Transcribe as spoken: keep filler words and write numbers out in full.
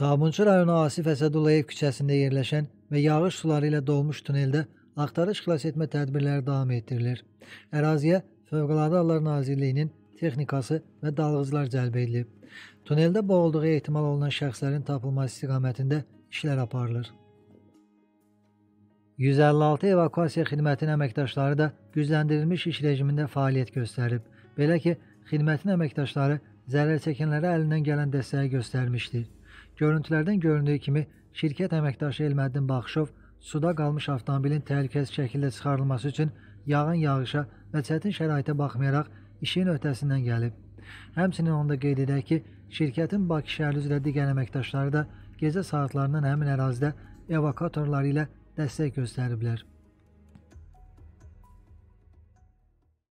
Sabunçu rayonu Asif Əsədullayev küçəsində yerləşən və yağış suları ilə dolmuş tuneldə axtarış xilas etmə tədbirləri davam etdirilir. Əraziyə Fövqəladə Hallar Nazirliyinin texnikası və dalğıcılar cəlb edilib. Tuneldə boğulduğu ehtimal olunan şəxslərin tapılması istiqamətində işlər aparılır. yüz əlli altı evakuasiya xidmətinin əməkdaşları da gücləndirilmiş iş rejimində fəaliyyət göstərib. Belə ki, xidmətin əməkdaşları zərər çəkənlərə əlindən gələn dəstəyi göstərmişdir. Görüntülərdən göründüyü kimi, şirkət əməkdaşı Elməddin Baxışov suda qalmış avtomobilin təhlükəsiz şəkildə çıxarılması üçün yağan yağışa və çətin şəraitə baxmayaraq işin öhdəsindən gəlib. Həmçinin onu da qeyd edək ki, şirkətin Bakı şəhəri üzrə digər əməkdaşları da gecə saatlarından həmin ərazidə evakuatorları ilə dəstək göstəriblər.